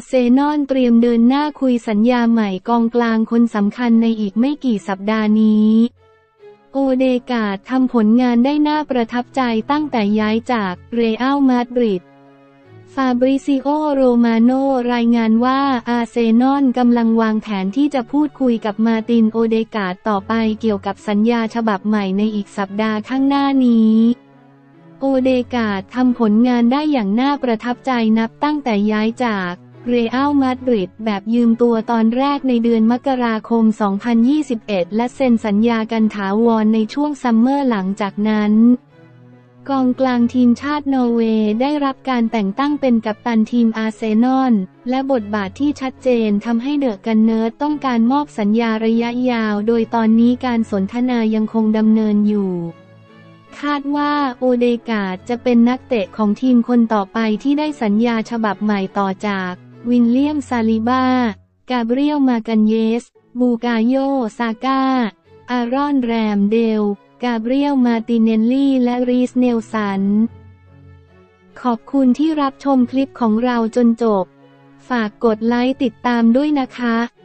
เซนอลเตรียมเดินหน้าคุยสัญญาใหม่กองกลางคนสำคัญในอีกไม่กี่สัปดาห์นี้โอเดการ์ดทำผลงานได้น่าประทับใจตั้งแต่ย้ายจากเรอัลมาดริดฟาบริซิโอโรมาโนรายงานว่าอาร์เซนอลกำลังวางแผนที่จะพูดคุยกับมาร์ตินโอเดการ์ดต่อไปเกี่ยวกับสัญญาฉบับใหม่ในอีกสัปดาห์ข้างหน้านี้โอเดการ์ดทำผลงานได้อย่างน่าประทับใจนับตั้งแต่ย้ายจากเรอัลมาดริดแบบยืมตัวตอนแรกในเดือนมกราคม 2021 และเซ็นสัญญากันถาวรในช่วงซัมเมอร์หลังจากนั้นกองกลางทีมชาตินอร์เวย์ได้รับการแต่งตั้งเป็นกัปตันทีมอาร์เซนอลและบทบาทที่ชัดเจนทำให้เดอะกันเนิร์ดต้องการมอบสัญญาระยะยาวโดยตอนนี้การสนทนายังคงดำเนินอยู่คาดว่าโอเดการ์ดจะเป็นนักเตะของทีมคนต่อไปที่ได้สัญญาฉบับใหม่ต่อจากวิลเลียมซาลิบากาเบรียลมากันเยสบูกาโยซาก้าอารอนแรมเดลกาเบรียลมาติเนลลี่และรีสเนลสันขอบคุณที่รับชมคลิปของเราจนจบฝากกดไลค์ติดตามด้วยนะคะ